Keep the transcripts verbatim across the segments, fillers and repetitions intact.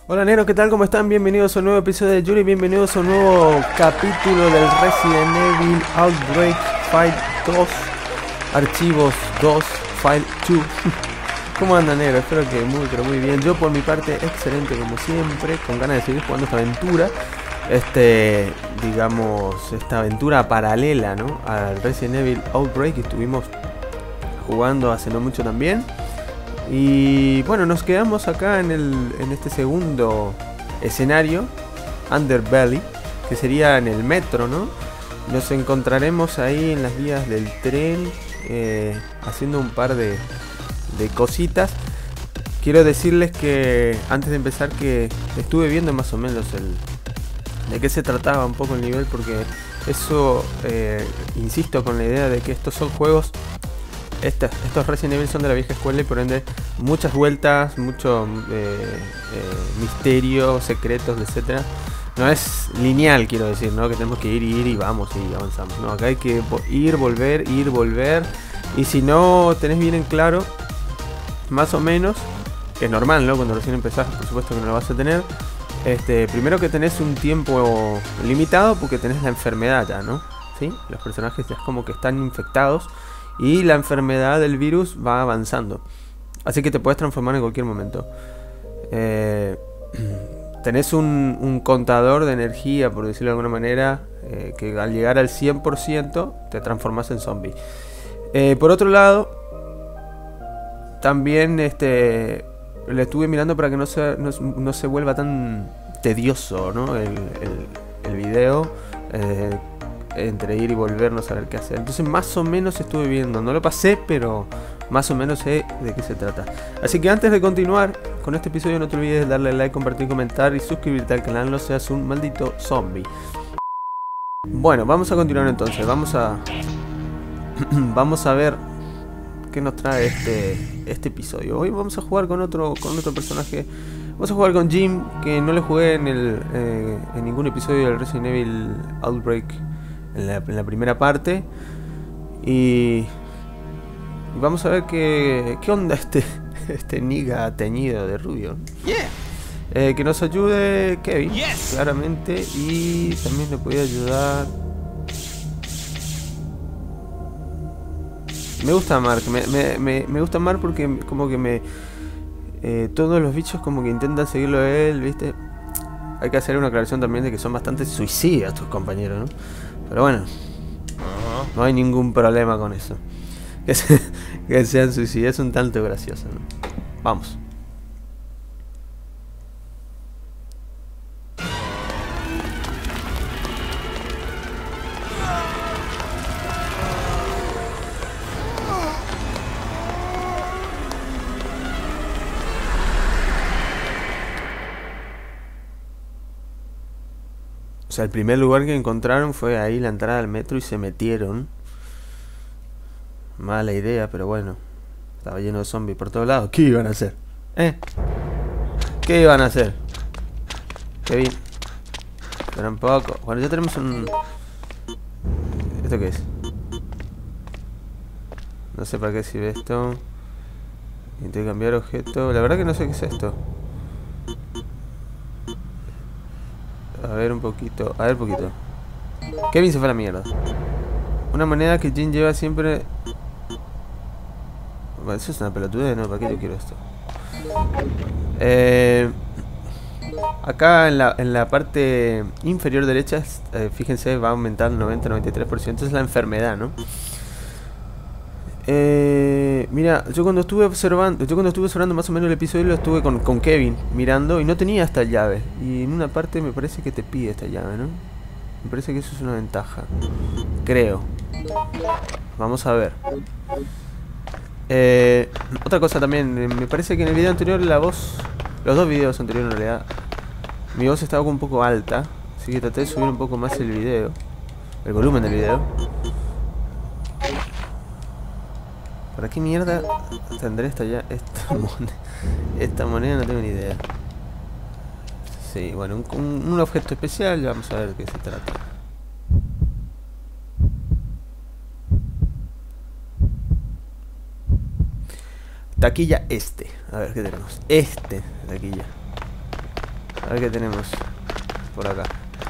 Hola negros, ¿qué tal? ¿Cómo están? Bienvenidos a un nuevo episodio de Yuri, bienvenidos a un nuevo capítulo del Resident Evil Outbreak File dos, Archivos dos, File dos. ¿Cómo andan negros? Espero que muy pero muy bien. Yo por mi parte, excelente como siempre, con ganas de seguir jugando esta aventura. Este, digamos, esta aventura paralela, ¿no? Al Resident Evil Outbreak que estuvimos jugando hace no mucho también. Y bueno, nos quedamos acá en, el, en este segundo escenario, Underbelly, que sería en el metro, ¿no? Nos encontraremos ahí en las vías del tren, eh, haciendo un par de, de cositas. Quiero decirles que, antes de empezar, que estuve viendo más o menos el, de qué se trataba un poco el nivel, porque eso, eh, insisto con la idea de que estos son juegos... Estos, estos Resident Evil son de la vieja escuela y por ende muchas vueltas, mucho eh, eh, misterio, secretos, etcétera. No es lineal, quiero decir, ¿no? Que tenemos que ir y ir y vamos y avanzamos. No, acá hay que ir, volver, ir, volver. Y si no tenés bien en claro, más o menos, que es normal, ¿no? Cuando recién empezás, por supuesto que no lo vas a tener. Este, primero que tenés un tiempo limitado porque tenés la enfermedad ya, ¿no? ¿Sí? Los personajes ya es como que están infectados. Y la enfermedad del virus va avanzando. Así que te puedes transformar en cualquier momento. Eh, tenés un, un contador de energía, por decirlo de alguna manera, eh, que al llegar al cien por ciento te transformas en zombie. Eh, por otro lado, también este, le estuve mirando para que no se, no, no se vuelva tan tedioso, ¿no? el, el, el video. Eh, entre ir y volver, no saber qué hacer. Entonces más o menos estuve viendo, no lo pasé, pero más o menos sé de qué se trata. Así que antes de continuar con este episodio, no te olvides de darle like, compartir, comentar y suscribirte al canal, no seas un maldito zombie. Bueno, vamos a continuar entonces. Vamos a vamos a ver qué nos trae este este episodio. Hoy vamos a jugar con otro con otro personaje. Vamos a jugar con Jim, que no le jugué en el eh, en ningún episodio del Resident Evil Outbreak. En la, en la primera parte. Y, y vamos a ver qué, qué onda este este niga teñido de rubio. Yeah. Eh, que nos ayude Kevin, Yes. claramente. Y también le puede ayudar. Me gusta Mark. Me, me, me, me gusta Mark porque como que me... Eh, todos los bichos como que intentan seguirlo a él, ¿viste? Hay que hacer una aclaración también de que son bastante suicidas tus compañeros, ¿no? Pero bueno, no hay ningún problema con eso. Que, se, que sean suicidas es un tanto gracioso, ¿no? Vamos. O sea, el primer lugar que encontraron fue ahí la entrada al metro y se metieron. Mala idea, pero bueno. Estaba lleno de zombies por todos lados. ¿Qué iban a hacer? ¿Eh? ¿Qué iban a hacer? Kevin. Espera un poco. Bueno, ya tenemos un... ¿Esto qué es? No sé para qué sirve esto. Intercambiar objeto. La verdad que no sé qué es esto. A ver un poquito, a ver un poquito. Kevin se fue a la mierda. Una moneda que Jim lleva siempre. Bueno, eso es una pelotudez, ¿no? ¿Para qué yo quiero esto? Eh, acá en la, en la parte inferior derecha, eh, fíjense, va aumentando noventa a noventa y tres por ciento. Es la enfermedad, ¿no? Eh, mira, yo cuando estuve observando, yo cuando estuve observando más o menos el episodio lo estuve con, con Kevin mirando y no tenía esta llave. Y en una parte me parece que te pide esta llave, ¿no? Me parece que eso es una ventaja. Creo. Vamos a ver. Eh, otra cosa también, me parece que en el video anterior la voz, los dos videos anteriores en realidad, mi voz estaba un poco alta, así que traté de subir un poco más el video, el volumen del video. ¿Para qué mierda tendré esta ya esta moneda? Esta moneda no tengo ni idea. Sí, bueno, un, un, un objeto especial, vamos a ver de qué se trata. Taquilla este. A ver qué tenemos. Este, taquilla. ver qué tenemos por acá.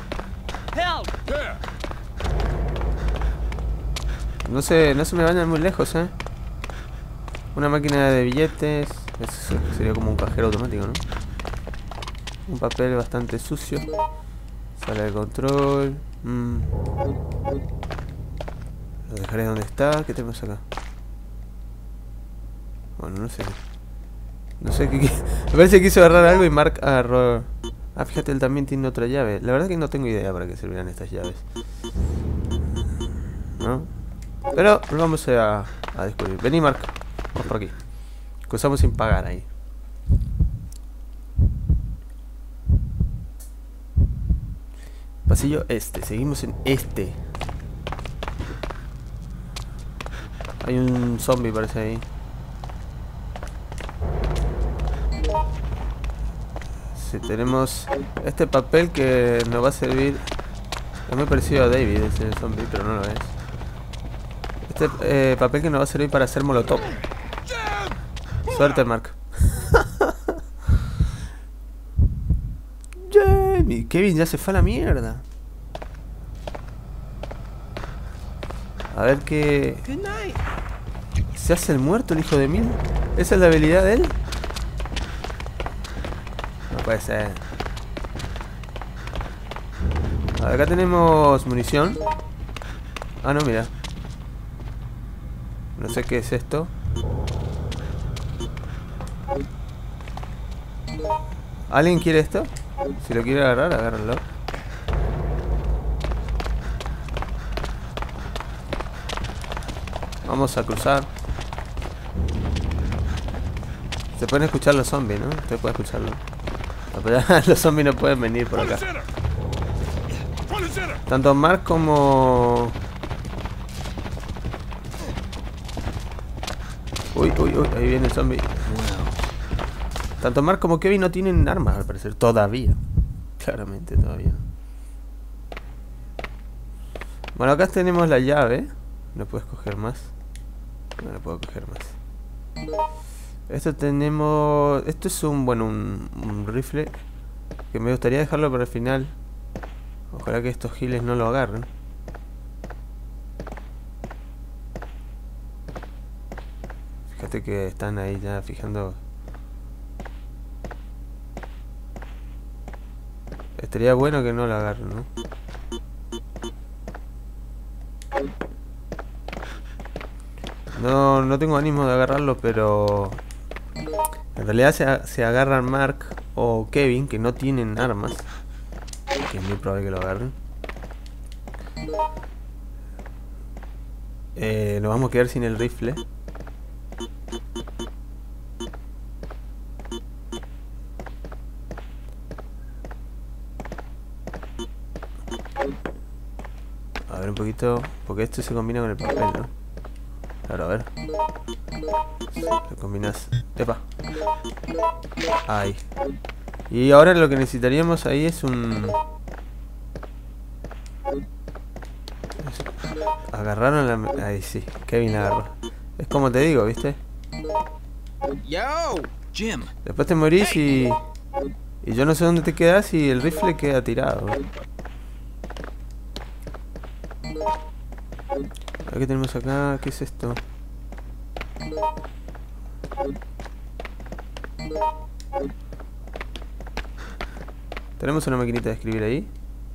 No se, no se me vayan muy lejos, eh. Una máquina de billetes. Eso sería como un cajero automático, ¿no? Un papel bastante sucio. Sala de control. Mm. Lo dejaré donde está. ¿Qué tenemos acá? Bueno, no sé. No sé qué. Me parece que quiso agarrar algo y Mark agarró. Ah, fíjate, él también tiene otra llave. La verdad que no tengo idea para qué servirán estas llaves, ¿no? Pero lo vamos a, a descubrir. Vení, Mark. Vamos por aquí. Cruzamos sin pagar ahí. Pasillo este. Seguimos en este. Hay un zombie, parece ahí. Sí, tenemos este papel que nos va a servir. Es muy parecido a David, ese zombie, pero no lo es. Este eh, papel que nos va a servir para hacer molotov. Suerte, Mark. Jamie, Kevin ya se fue a la mierda. A ver qué. ¿Se hace el muerto el hijo de mil? ¿Esa es la habilidad de él? No puede ser. A ver, acá tenemos munición. Ah, no, mira. No sé qué es esto. ¿Alguien quiere esto? Si lo quiere agarrar, agárrenlo. Vamos a cruzar. Se pueden escuchar los zombies, ¿no? Usted puede escucharlo. Los zombies no pueden venir por acá. Tanto Mark como... Uy, uy, uy, ahí viene el zombie. Tanto Mark como Kevin no tienen armas, al parecer. Todavía. Claramente, todavía. Bueno, acá tenemos la llave. No puedes coger más. No le puedo coger más. Esto tenemos... Esto es un... Bueno, un, un rifle que me gustaría dejarlo para el final. Ojalá que estos giles no lo agarren. Fíjate que están ahí ya fijando. Estaría bueno que no lo agarren, ¿no? No, no tengo ánimo de agarrarlo, pero... En realidad se, se agarran Mark o Kevin, que no tienen armas. Que es muy probable que lo agarren. Eh, nos vamos a quedar sin el rifle. A ver un poquito, porque esto se combina con el papel, ¿no? Claro, a ver. Lo combinas. Epa. Ahí. Y ahora lo que necesitaríamos ahí es un... Agarraron la... Ahí sí, Kevin la agarró. Es como te digo, ¿viste? Yo, Jim. Después te morís y... Y yo no sé dónde te quedas y el rifle queda tirado. A ver qué tenemos acá. ¿Qué es esto? Tenemos una maquinita de escribir ahí.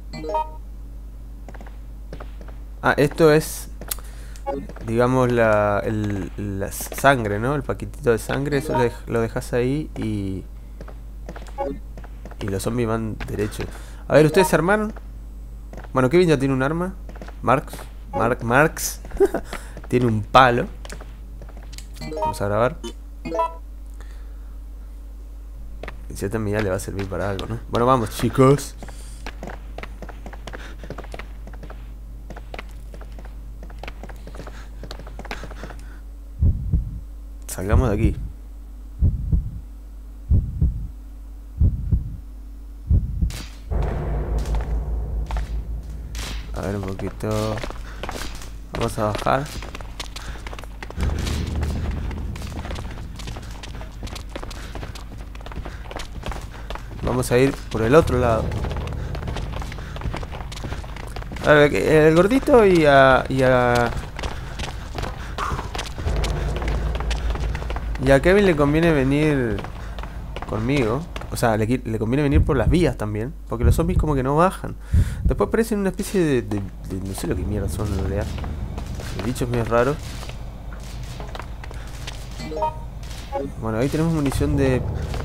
Ah, esto es... Digamos la, el, la sangre, ¿no? El paquetito de sangre. Eso lo, dej lo dejas ahí y... Y los zombies van derecho. A ver, ¿ustedes se armaron? Bueno, Kevin ya tiene un arma. Marx. Mark, Marx. Tiene un palo. Vamos a grabar. En cierta medida le va a servir para algo, ¿no? Bueno, vamos, chicos. Salgamos de aquí. A ver un poquito. Vamos a bajar. Vamos a ir por el otro lado. A ver, el gordito y a... Y a, y a Kevin le conviene venir conmigo. O sea, le, le conviene venir por las vías también. Porque los zombies como que no bajan. Después parecen una especie de... de, de no sé lo que mierda son en realidad. El bicho es medio raro. Bueno, ahí tenemos munición de...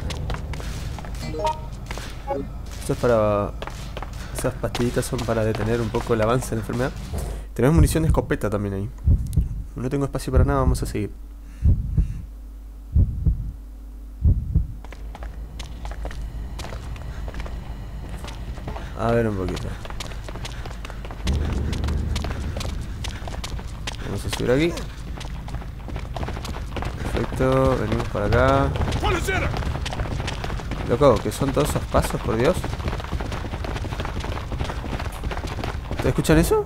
Esto es para... Esas pastillitas son para detener un poco el avance de la enfermedad. Tenemos munición de escopeta también ahí. No tengo espacio para nada, vamos a seguir. A ver un poquito. Vamos a subir aquí. Perfecto, venimos para acá. Loco, ¿qué son todos esos pasos, por Dios? ¿Te escuchan eso?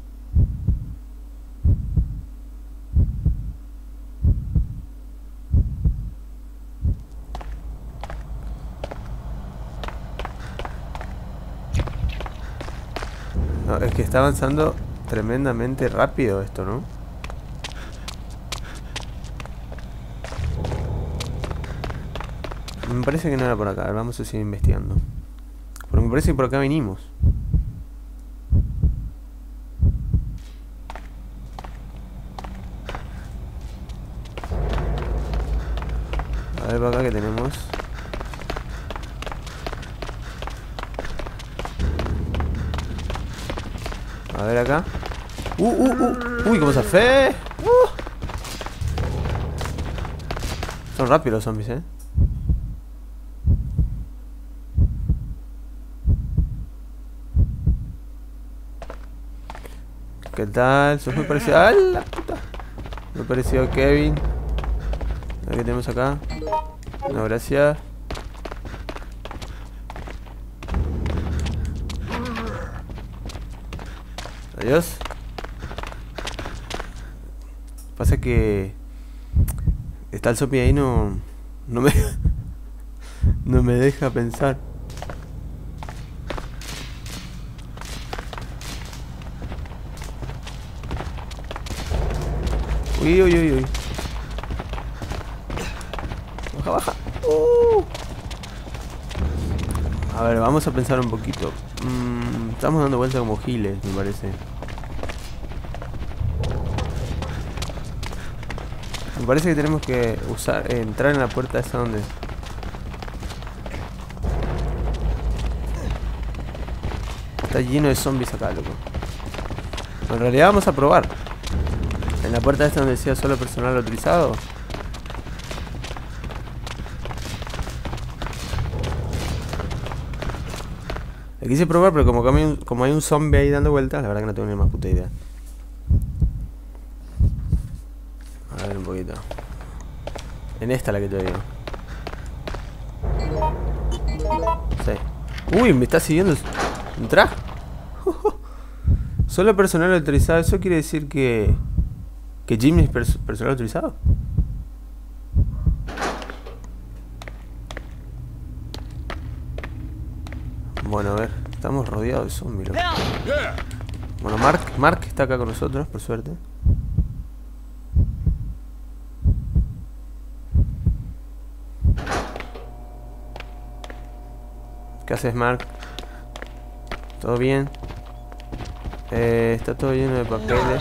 No, es que está avanzando tremendamente rápido esto, ¿no? Me parece que no era por acá. Vamos a seguir investigando. Porque me parece que por acá vinimos. A ver por acá que tenemos. A ver acá. Uh, uh, uh. Uy, cómo se fe. Uh. Son rápidos los zombies, eh. ¿Qué tal? Sos muy parecido. ¡Ah, la puta! Muy parecido a Kevin. A ver qué tenemos acá. No, gracias. Adiós. Pasa que está el zombie ahí, no no me no me deja pensar. Uy, uy, uy, uy. Baja, baja. Uh. A ver, vamos a pensar un poquito. Mm, estamos dando vueltas como giles, me parece. Me parece que tenemos que usar, eh, entrar en la puerta esa donde... Está lleno de zombies acá, loco. En realidad vamos a probar. En la puerta esta donde decía solo personal autorizado. Le quise probar, pero como hay un, como hay un zombie ahí dando vueltas, la verdad que no tengo ni más puta idea. A ver un poquito. En esta la que te digo. Sí. Uy, me está siguiendo. ¿Entrá? Solo personal autorizado. ¿Eso quiere decir que... que Jimmy es pers personal autorizado? Bueno, a ver. Estamos rodeados de zombies, loco. Bueno, Mark, Mark está acá con nosotros, por suerte. ¿Qué haces, Mark? ¿Todo bien? Eh, está todo lleno de papeles.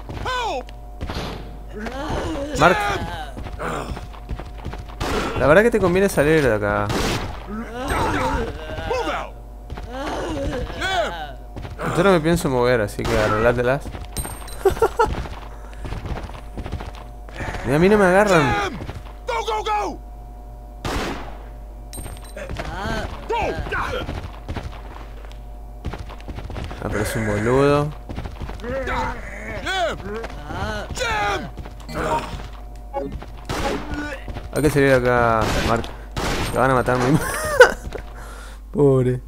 Mark, la verdad que te conviene salir de acá. Yo no me pienso mover, así que arreglátelas. Y a mí no me agarran. Ah, pero es un boludo. Hay que salir de acá, Mark. Te van a matar muy mal. Pobre.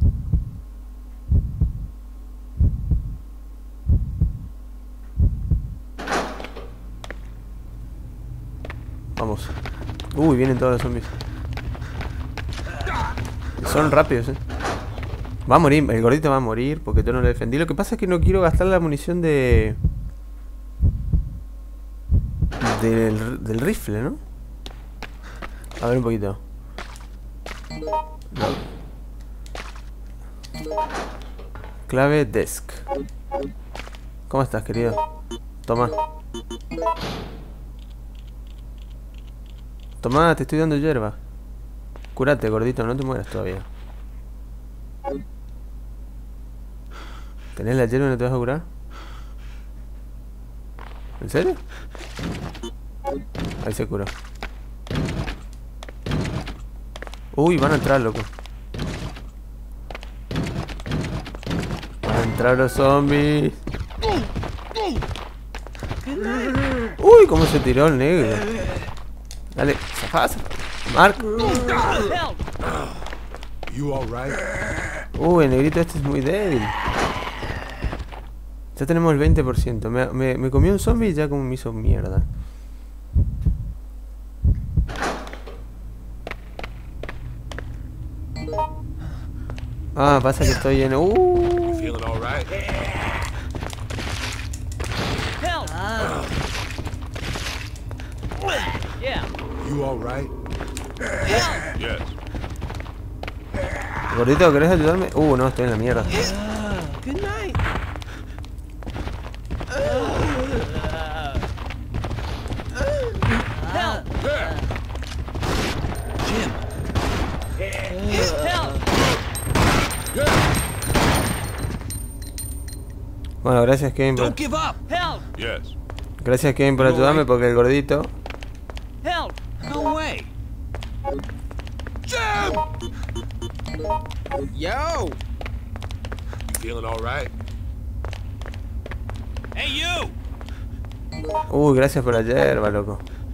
Vamos. Uy, vienen todos los zombies. Son rápidos, eh. Va a morir, el gordito va a morir porque yo no le defendí. Lo que pasa es que no quiero gastar la munición de... Del, del rifle, ¿no? A ver un poquito. No. Clave desk. ¿Cómo estás, querido? Toma. Toma, te estoy dando hierba. Cúrate, gordito, no te mueras todavía. ¿Tenés la hierba y no te vas a curar? ¿En serio? Ahí se curó. Uy, van a entrar, loco. Van a entrar los zombies. Uy, cómo se tiró el negro. Dale, zafás. Mark. Uy, el negrito este es muy débil. Ya tenemos el veinte por ciento. Me, me, me comió un zombie y ya como me hizo mierda. Ah, pasa que estoy lleno. Uh. Gordito, ¿querés ayudarme? Uh, no, estoy en la mierda. Bueno, gracias Kevin por... Gracias Kevin por ayudarme porque el gordito... Yo! You feeling all right? Hey you! Uy, gracias por la hierba, loco.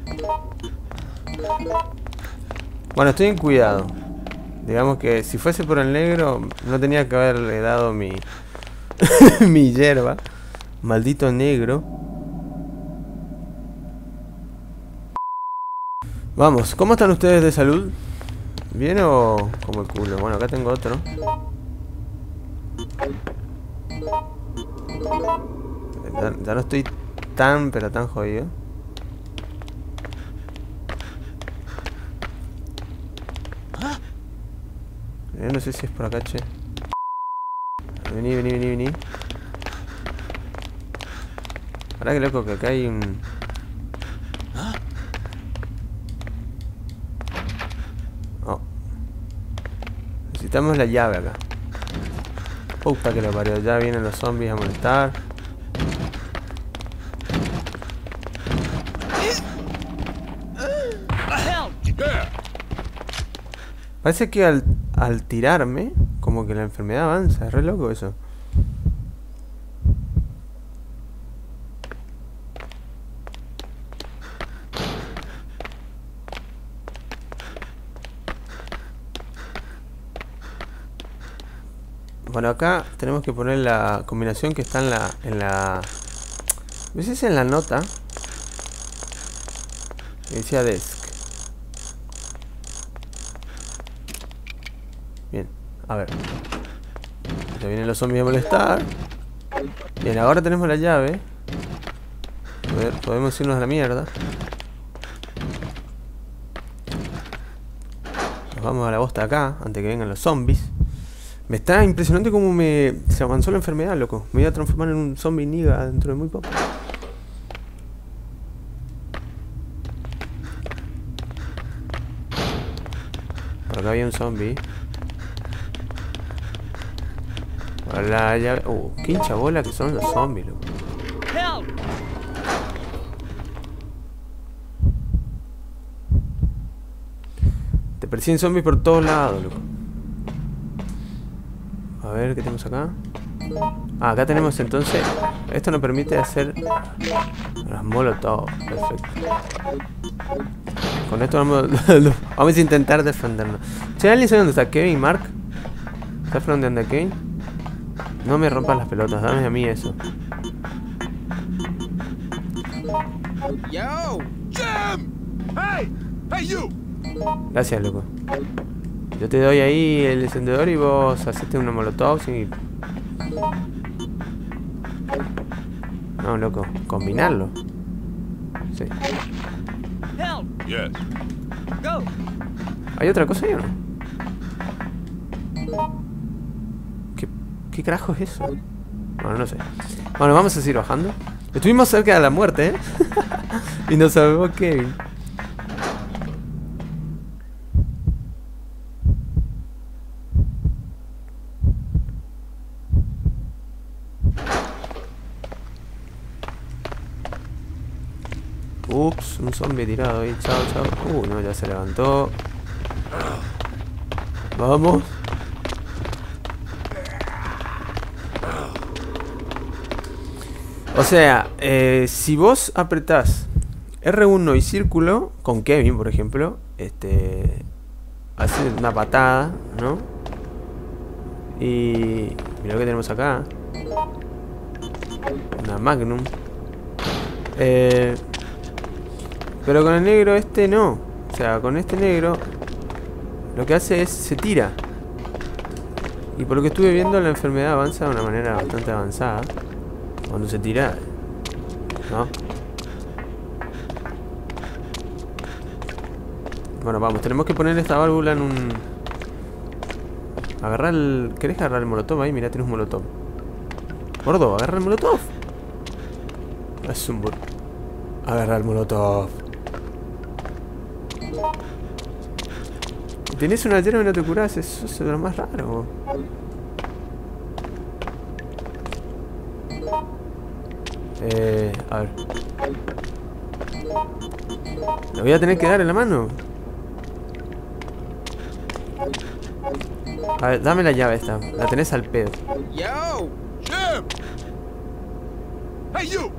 Bueno, estoy en cuidado. Digamos que si fuese por el negro, no tenía que haberle dado mi... mi hierba. Maldito negro. Vamos, ¿cómo están ustedes de salud? ¿Bien o como el culo? Bueno, acá tengo otro. Ya, ya no estoy tan, pero tan jodido. Yo no sé si es por acá, che. Vení, vení, vení, vení. Ahora que loco que acá hay un... Oh. Necesitamos la llave acá. Puta que lo parió. Ya vienen los zombies a molestar. Parece que al, al tirarme, como que la enfermedad avanza. Es re loco eso. Bueno, acá tenemos que poner la combinación que está en la... En la ¿ves si es en la nota? Que decía desk. Bien, a ver. Ya vienen los zombies a molestar. Bien, ahora tenemos la llave. A ver, podemos irnos a la mierda. Nos vamos a la bosta acá, antes que vengan los zombies. Me está impresionante cómo me... se avanzó la enfermedad, loco. Me voy a transformar en un zombie niga dentro de muy poco. Por acá había un zombie. Hola, ya... Uh, qué hincha bola que son los zombies, loco. Te persiguen zombies por todos lados, loco. A ver, ¿qué tenemos acá? Ah, acá tenemos entonces... Esto nos permite hacer... las molotov. Perfecto. Con esto vamos... vamos a intentar defendernos. Che, ¿alguien sabe dónde está Kevin, Mark? ¿Sabes por dónde anda Kevin? No me rompas las pelotas, dame a mí eso. Yo! Jim! Hey! Hey you! Gracias, loco. Yo te doy ahí el encendedor y vos hacete una molotov y... No, loco, combinarlo. Sí. Yes. Go. ¿Hay otra cosa ahí o no? ¿Qué, qué carajo es eso? Bueno, no sé. Bueno, vamos a seguir bajando. Estuvimos cerca de la muerte, ¿eh? Y nos salvó Kevin. Ups, un zombie tirado ahí. Chao, chao. Uh, no, ya se levantó. Vamos. O sea, eh, si vos apretás R uno y círculo, con Kevin, por ejemplo, este, hace una patada, ¿no? Y mira lo que tenemos acá. Una Magnum. Eh, pero con el negro este no. O sea, con este negro lo que hace es, se tira. Y por lo que estuve viendo, la enfermedad avanza de una manera bastante avanzada cuando se tira, ¿no? Bueno, vamos, tenemos que poner esta válvula en un... Agarrar el... ¿Querés agarrar el molotov ahí? Mirá, tienes un molotov. Gordo, agarra el molotov. Es un... Agarra el molotov. Tenés una hierba y no te curás, eso es lo más raro. Eh, a ver. Lo voy a tener que dar en la mano. A ver, dame la llave esta. La tenés al pedo. Yo. Jim! Hey, you!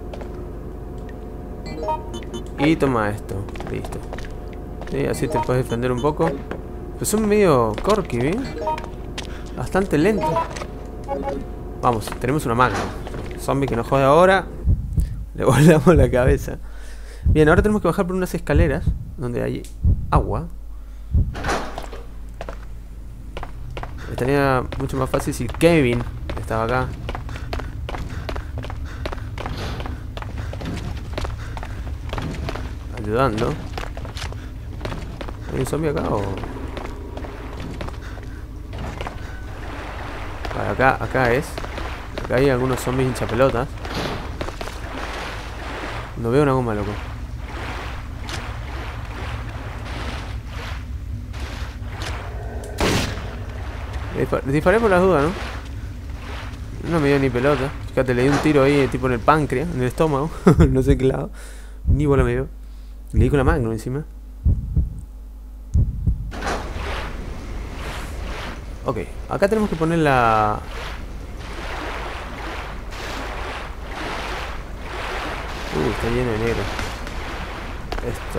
Y toma esto. Listo. Sí, así te puedes defender un poco. Pues son medio corky, ¿eh? Bastante lento. Vamos, tenemos una máquina. Zombie que nos jode ahora. Le volamos la cabeza. Bien, ahora tenemos que bajar por unas escaleras donde hay agua. Estaría mucho más fácil si Kevin estaba acá. Ayudando. ¿Hay un zombie acá o...? Vale, acá, acá es. Acá hay algunos zombies hinchapelotas. No veo una goma, loco. Dispar disparé por las dudas, ¿no? No me dio ni pelota. Fíjate, le di un tiro ahí, tipo en el páncreas, en el estómago. No sé qué lado. Ni bola me dio. Le di con la Magnum encima. Ok, acá tenemos que poner la... Uh, está lleno de negro. Esto.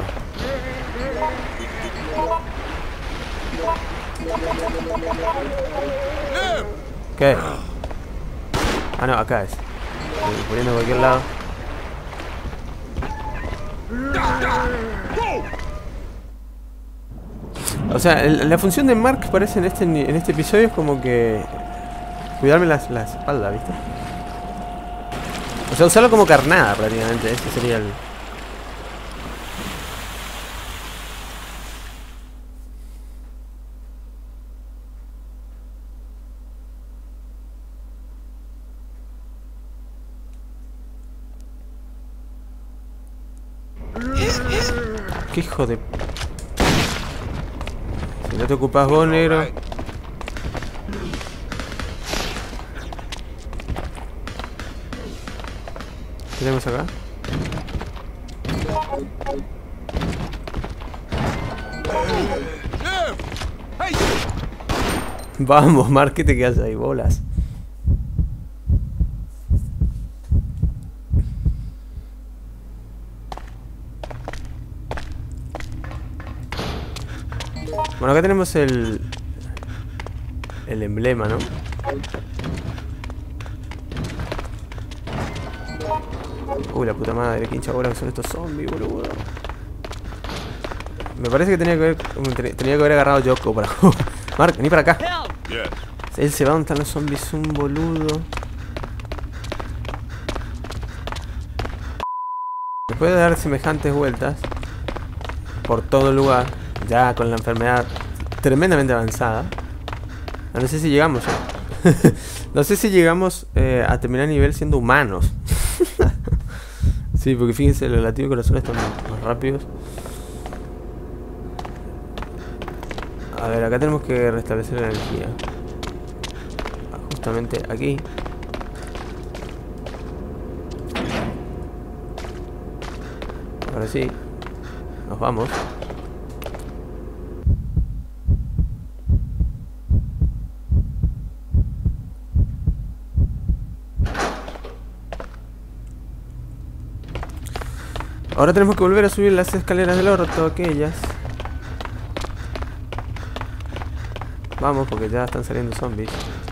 ¿Qué? Ah, no, acá es. Estoy poniendo en cualquier lado. O sea, el, la función de Mark parece en este en este episodio es como que cuidarme las, la espalda, ¿viste? O sea, usarlo como carnada prácticamente. Ese sería el... ¿Qué hijo de...? Si no te ocupas vos, negro. ¿Qué tenemos acá? Vamos, Mark, ¿qué te quedas ahí? Bolas. Bueno, acá tenemos el... el emblema, ¿no? Uy, la puta madre, qué hincha bola que son estos zombies, boludo. Me parece que tenía que haber, tenía que haber agarrado a Yoko para jugar. Mark, vení para acá. Yes. Él se va donde están los zombies, un boludo. Después de dar semejantes vueltas por todo el lugar, ya con la enfermedad tremendamente avanzada. No sé si llegamos ya. No sé si llegamos eh, a terminar el nivel siendo humanos. Sí, porque fíjense, los latidos de corazón están más rápidos. A ver, acá tenemos que restablecer la energía. Justamente aquí. Ahora sí. Nos vamos. Ahora tenemos que volver a subir las escaleras del orto, aquellas. Vamos, porque ya están saliendo zombies.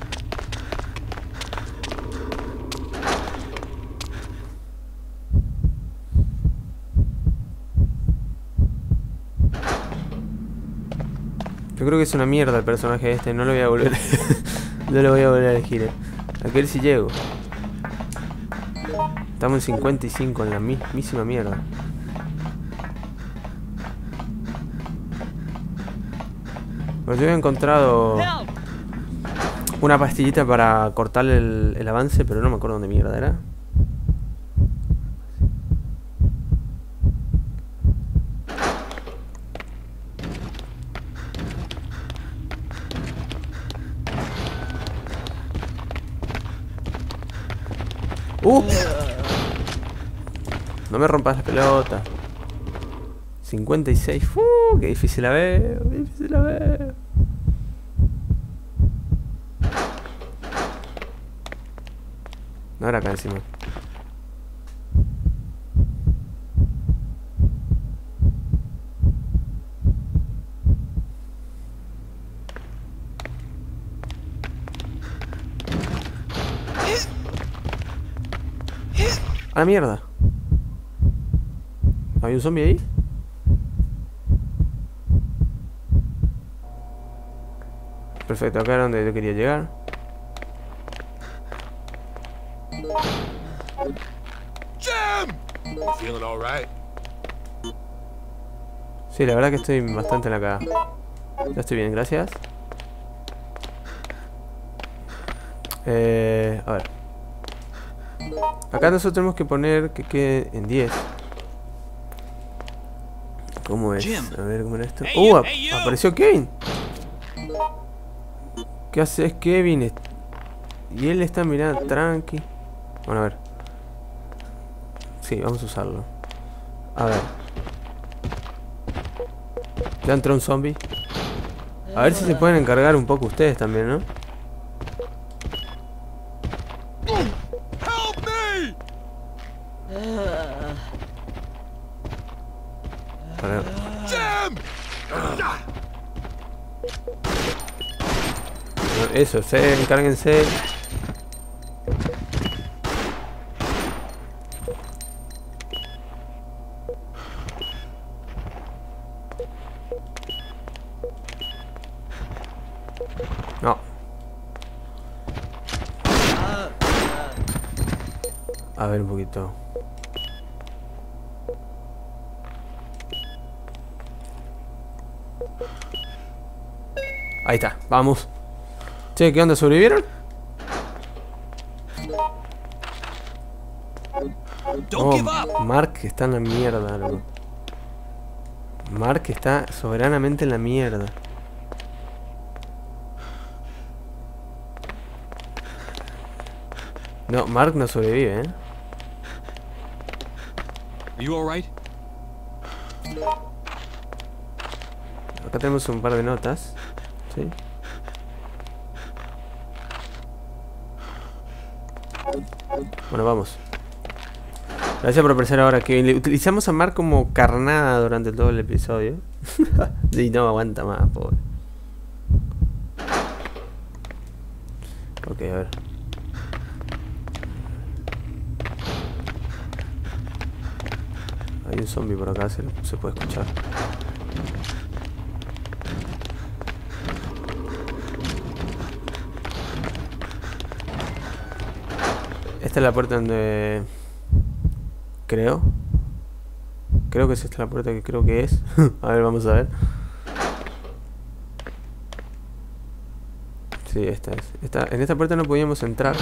Yo creo que es una mierda el personaje este, no lo voy a volver. No lo voy a volver a elegir. Eh. Aquel sí llego. Estamos en cincuenta y cinco, en la mismísima mierda. Pues yo he encontrado una pastillita para cortar el, el avance, pero no me acuerdo dónde mierda era. ¡Uh! No me rompas la pelota. cincuenta y seis. ¡Uh! ¡Qué difícil la veo! ¡Qué difícil la veo! No era acá encima. ¡A la mierda! ¿Hay un zombie ahí? Perfecto, acá era donde yo quería llegar. Jim! You feeling all right? Sí, la verdad que estoy bastante en la cagada. Ya estoy bien, gracias. Eh, a ver. Acá nosotros tenemos que poner que quede en diez. ¿Cómo es? A ver, ¿cómo era esto? ¡Uh! ap apareció Kevin. ¿Qué haces, Kevin? Y él está mirando tranqui. Bueno, a ver. Sí, vamos a usarlo. A ver. Ya entró un zombie. A ver si se pueden encargar un poco ustedes también, ¿no? Help me! Para... Jim! Eso, se encárguense. No. A ver un poquito. Ahí está, vamos. Che, ¿qué onda? ¿Sobrevivieron? Oh, Mark está en la mierda, loco. Mark está soberanamente en la mierda. No, Mark no sobrevive, ¿eh? Are you all right? Acá tenemos un par de notas. ¿Sí? Bueno, vamos. Gracias por aparecer ahora, Kevin. Le utilizamos a Mark como carnada durante todo el episodio. Y no aguanta más, pobre. Ok, a ver. Hay un zombie por acá, se, se puede escuchar. Esta es la puerta donde... Creo. Creo que es esta la puerta que creo que es. A ver, vamos a ver. Sí, esta es. Esta, en esta puerta no podíamos entrar.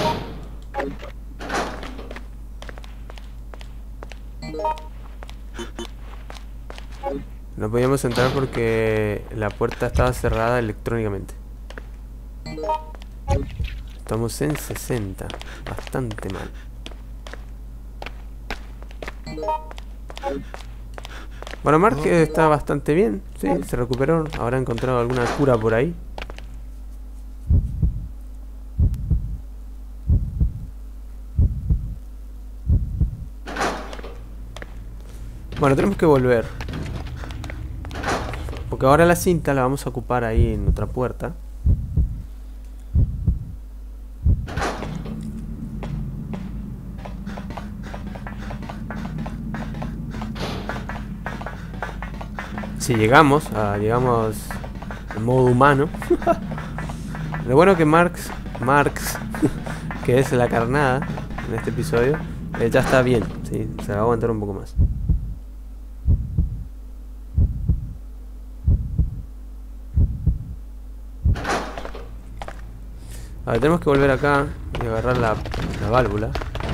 No podíamos entrar porque la puerta estaba cerrada electrónicamente. Estamos en sesenta. Bastante mal. Bueno, Mark está bastante bien. Sí, se recuperó. Habrá encontrado alguna cura por ahí. Bueno, tenemos que volver. Porque ahora la cinta la vamos a ocupar ahí en otra puerta. Si llegamos, a, llegamos en modo humano. Lo bueno que Marx, Marx, que es la carnada en este episodio, eh, ya está bien, ¿sí? Se va a aguantar un poco más. A ver, tenemos que volver acá y agarrar la, la válvula.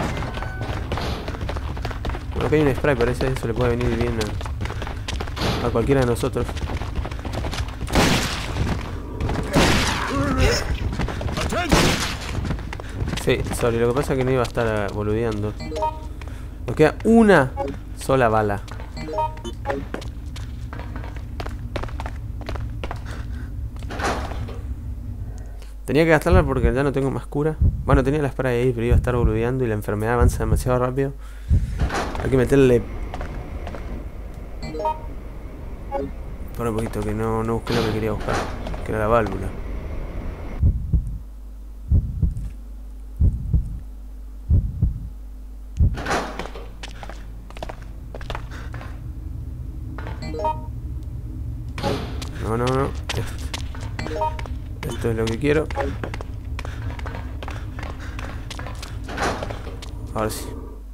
Bueno, acá hay un spray, parece, eso le puede venir bien a, a cualquiera de nosotros. Sí, sorry, lo que pasa es que no iba a estar boludeando. Nos queda una sola bala. Tenía que gastarla porque ya no tengo más cura. Bueno, tenía la spray ahí, pero iba a estar boludeando y la enfermedad avanza demasiado rápido. Hay que meterle... Por un poquito, que no, no busqué lo que quería buscar, que era la válvula. No, no, no. Esto. Esto es lo que quiero. Ahora sí.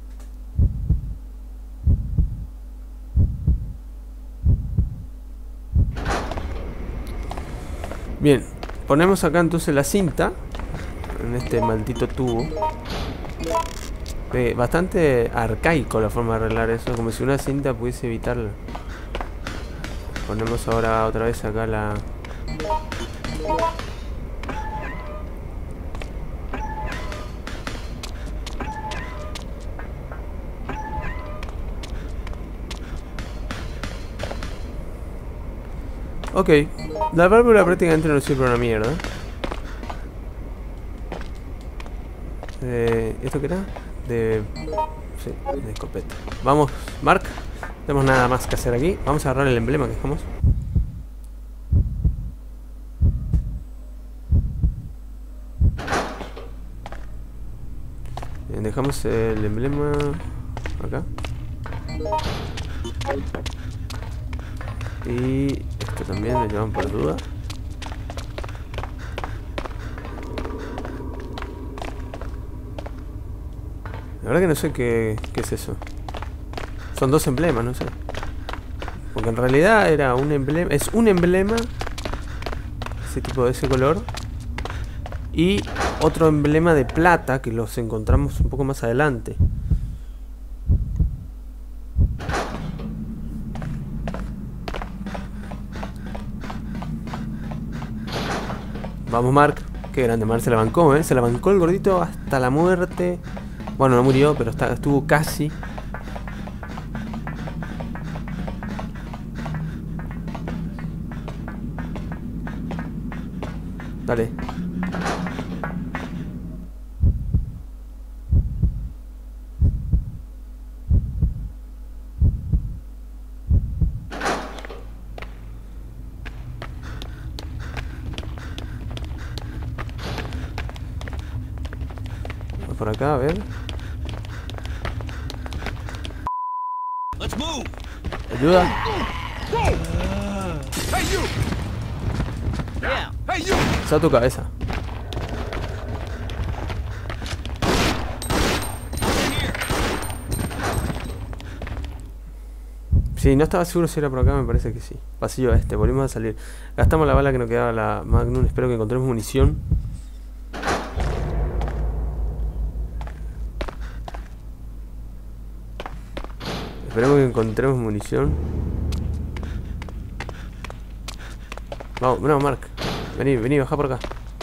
Bien, ponemos acá entonces la cinta en este maldito tubo. Eh, bastante arcaico la forma de arreglar eso, como si una cinta pudiese evitarlo. Ponemos ahora otra vez acá la... Ok, la válvula prácticamente no sirve para una mierda. Eh, ¿Esto qué era? De... Sí, de escopeta. Vamos, Mark. No tenemos nada más que hacer aquí. Vamos a agarrar el emblema que dejamos. Bien, dejamos el emblema acá. Y esto también lo llevamos por duda. La verdad que no sé qué, qué es eso. Son dos emblemas, no sé. Porque en realidad era un emblema. Es un emblema. Ese tipo de ese color. Y otro emblema de plata que los encontramos un poco más adelante. Vamos, Mark. Qué grande, Mark se la bancó, ¿eh? Se la bancó el gordito hasta la muerte. Bueno, no murió, pero está, estuvo casi. Dale. Por acá, a ver. Let's move. Ayuda. you! Yeah. Hey, you! Usa tu cabeza. Sí, no estaba seguro si era por acá, me parece que sí. Pasillo este, volvimos a salir. Gastamos la bala que nos quedaba la Magnum. Espero que encontremos munición. Esperemos que encontremos munición. Vamos, no, Mark. Vení, vení, baja por acá.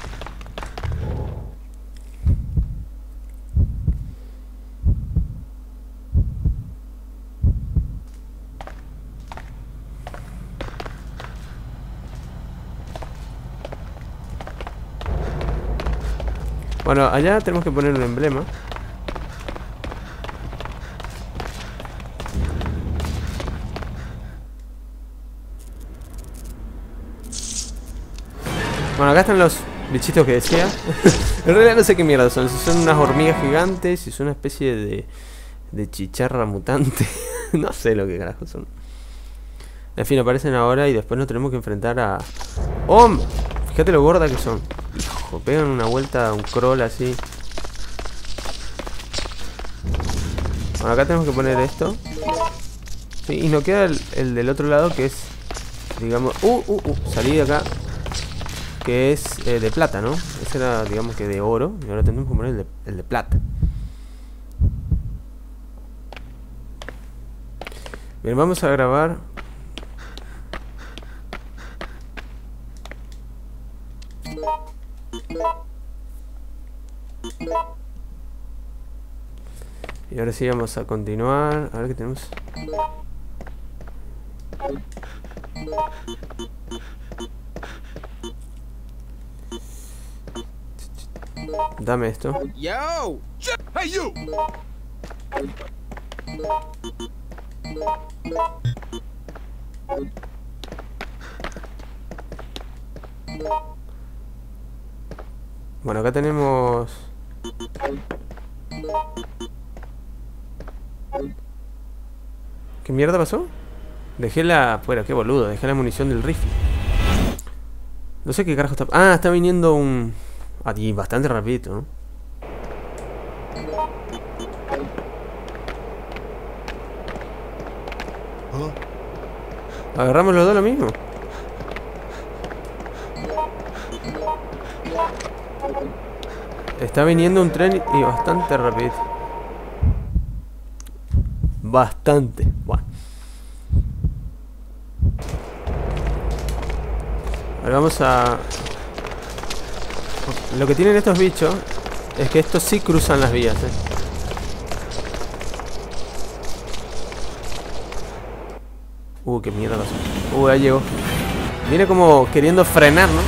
Bueno, allá tenemos que poner un emblema. Bueno, acá están los bichitos que decía. En realidad no sé qué mierda son. Si son unas hormigas gigantes, si son una especie de, de chicharra mutante. No sé lo que carajo son. En fin, aparecen ahora y después nos tenemos que enfrentar a... ¡Oh! Fíjate lo gorda que son. Hijo, pegan una vuelta a un crawl así. Bueno, acá tenemos que poner esto. Sí, y nos queda el, el del otro lado que es... Digamos... ¡Uh, uh, uh! Salí de acá. Que es eh, de plata, ¿no? Ese era, digamos que de oro. Y ahora tenemos que poner el de, el de plata. Bien, vamos a grabar. Y ahora sí vamos a continuar. A ver qué tenemos. Dame esto. Yo! Hey, you! Bueno, acá tenemos... ¿Qué mierda pasó? Dejé la... Fuera, qué boludo. Dejé la munición del rifle. No sé qué carajo está... Ah, está viniendo un... Aquí, bastante rapidito, ¿no? ¿Agarramos los dos lo mismo? Está viniendo un tren y bastante rapidito. Bastante. Bueno. Ahora vamos a... Lo que tienen estos bichos es que estos sí cruzan las vías, ¿eh? Uh, qué mierda pasó. Uh, ahí llegó. Viene como queriendo frenar, ¿no?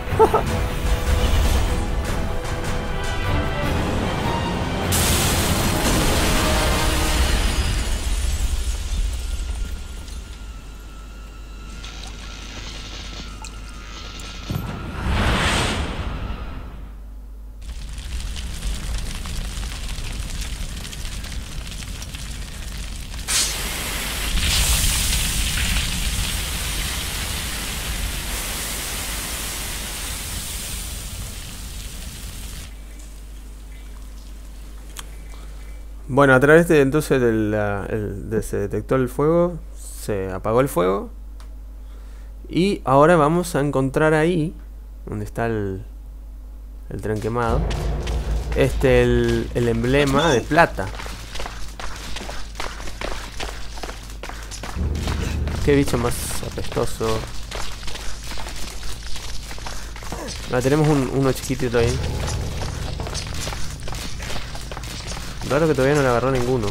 Bueno, a través de entonces del, uh, el, de, se detectó el fuego, se apagó el fuego y ahora vamos a encontrar ahí, donde está el, el tren quemado, este el, el emblema de plata. Qué bicho más apestoso. Ahora tenemos un, uno chiquitito ahí. Claro que todavía no le agarró ninguno.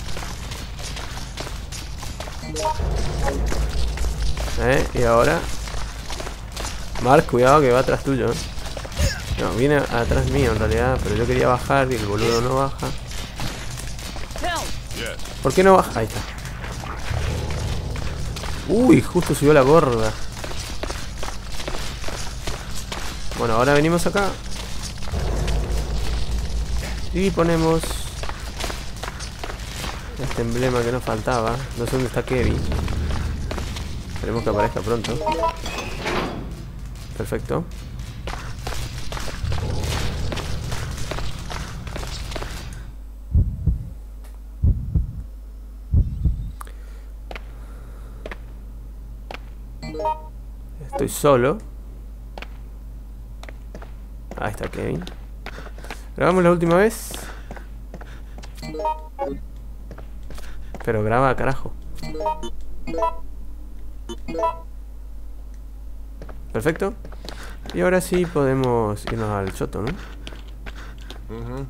Eh, y ahora Mark, cuidado que va atrás tuyo, ¿eh? No, viene atrás mío en realidad, pero yo quería bajar y el boludo no baja. ¿Por qué no baja? Ahí está. Uy, justo subió la gorda. Bueno, ahora venimos acá y ponemos este emblema que nos faltaba. No sé dónde está Kevin. Esperemos que aparezca pronto. Perfecto. Estoy solo. Ahí está Kevin. Grabamos la última vez. Pero graba, carajo. Perfecto. Y ahora sí podemos irnos al choto, ¿no? Mm-hmm.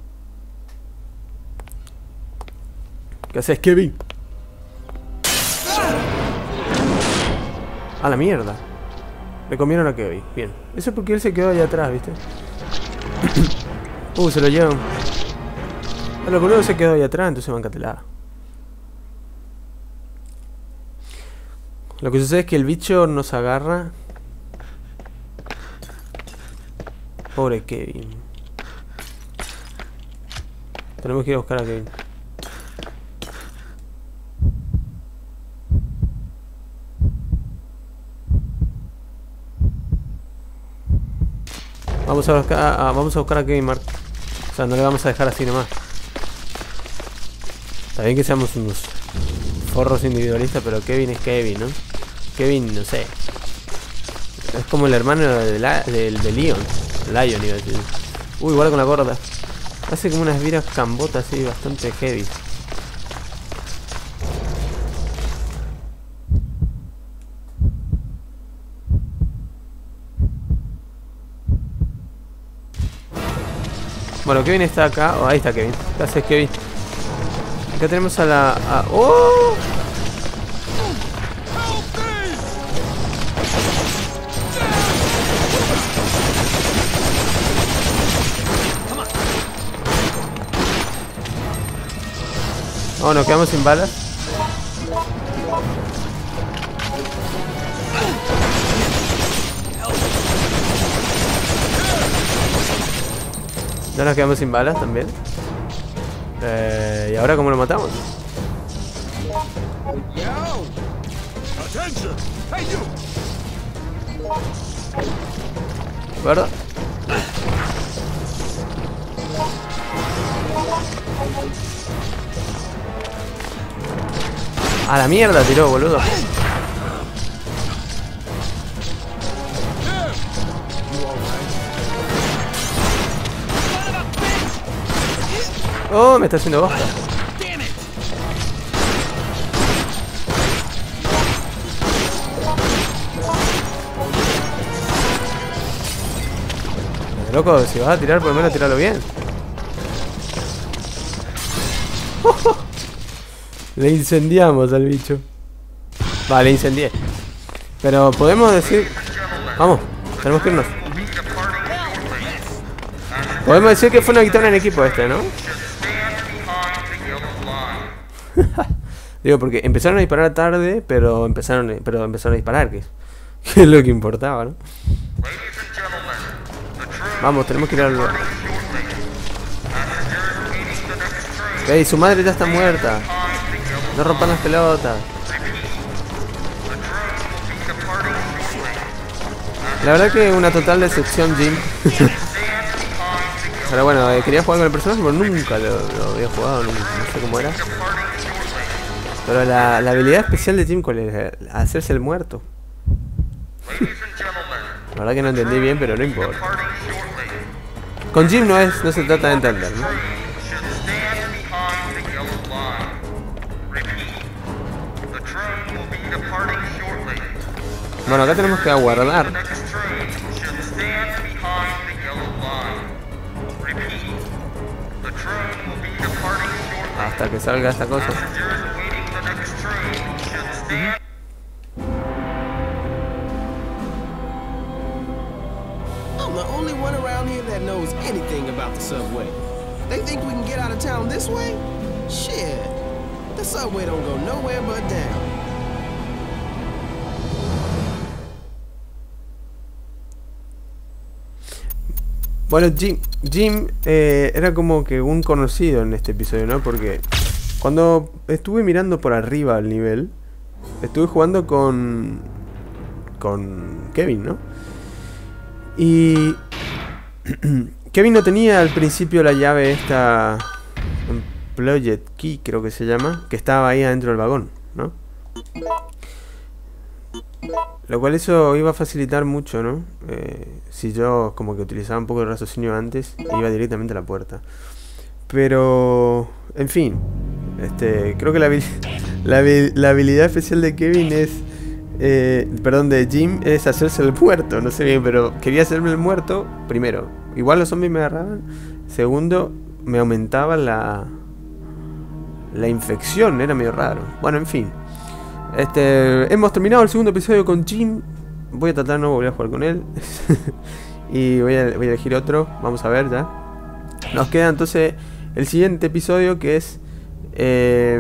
¿Qué haces, Kevin? A la mierda. Le comieron a Kevin. Bien. Eso es porque él se quedó allá atrás, ¿viste? Uh, se lo llevan. A lo boludo se quedó allá atrás, entonces bancatelada. Lo que sucede es que el bicho nos agarra. Pobre Kevin. Tenemos que ir a buscar a Kevin. Vamos a buscar a, vamos a buscar a Kevin, Mark. O sea, no le vamos a dejar así nomás. Está bien que seamos unos forros individualistas, pero Kevin es Kevin, ¿no? Kevin, no sé. Es como el hermano de, la, de, de Leon. Lion, iba a decir. Uy, igual con la gorda. Hace como unas viras cambotas así, bastante heavy. Bueno, Kevin está acá. Oh, ahí está Kevin. ¿Qué haces, Kevin? Acá tenemos a la... A... ¡Oh! Oh, nos quedamos sin balas. Ya nos quedamos sin balas también. Eh, ¿Y ahora cómo lo matamos? ¿Verdad? A la mierda tiró, boludo. Oh, me está haciendo bosta. Loco, si vas a tirar, por lo menos tirarlo bien. Le incendiamos al bicho. Vale, incendié. Pero podemos decir... Vamos, tenemos que irnos. Podemos decir que fue una victoria en equipo este, ¿no? Digo, porque empezaron a disparar tarde, pero empezaron, pero empezaron a disparar, que es, que es lo que importaba, ¿no? Vamos, tenemos que ir al... Ey, su madre ya está muerta. No rompan las pelotas. La verdad que una total decepción, Jim. Pero bueno, eh, quería jugar con el personaje, pero nunca lo, lo había jugado, no, no sé cómo era. Pero la, la habilidad especial de Jim, ¿cuál es? Hacerse el muerto. La verdad que no entendí bien, pero no importa. Con Jim no es, no se trata de entender, ¿no? Bueno, acá tenemos que aguardar. Hasta que salga esta cosa. I'm the only one around here that knows anything about the subway. They think we can get out of town this way? Shit. The subway don't go nowhere but down. Bueno, Jim, Jim eh, era como que un conocido en este episodio, ¿no? Porque cuando estuve mirando por arriba el nivel, estuve jugando con con Kevin, ¿no? Y Kevin no tenía al principio la llave esta Employed Key, creo que se llama, que estaba ahí adentro del vagón, ¿no? Lo cual eso iba a facilitar mucho, ¿no? Eh, si yo como que utilizaba un poco de raciocinio antes, iba directamente a la puerta. Pero, en fin, este, creo que la, la, la habilidad especial de Kevin es, eh, perdón, de Jim es hacerse el muerto, no sé bien, pero quería hacerme el muerto, primero, igual los zombies me agarraban, segundo, me aumentaba la, la infección, era medio raro. Bueno, en fin. Este, hemos terminado el segundo episodio con Jim. Voy a tratar de no volver a jugar con él. Y voy a, voy a elegir otro. Vamos a ver ya. Nos queda entonces el siguiente episodio, que es eh,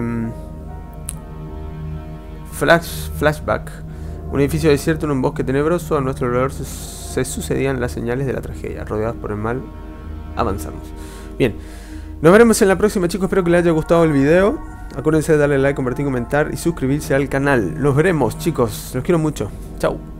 Flash, Flashback. Un edificio desierto en un bosque tenebroso. A nuestro alrededor se, se sucedían las señales de la tragedia. Rodeados por el mal, avanzamos. Bien, nos veremos en la próxima, chicos. Espero que les haya gustado el video. Acuérdense de darle like, compartir, comentar y suscribirse al canal. Nos veremos, chicos. Los quiero mucho. Chau.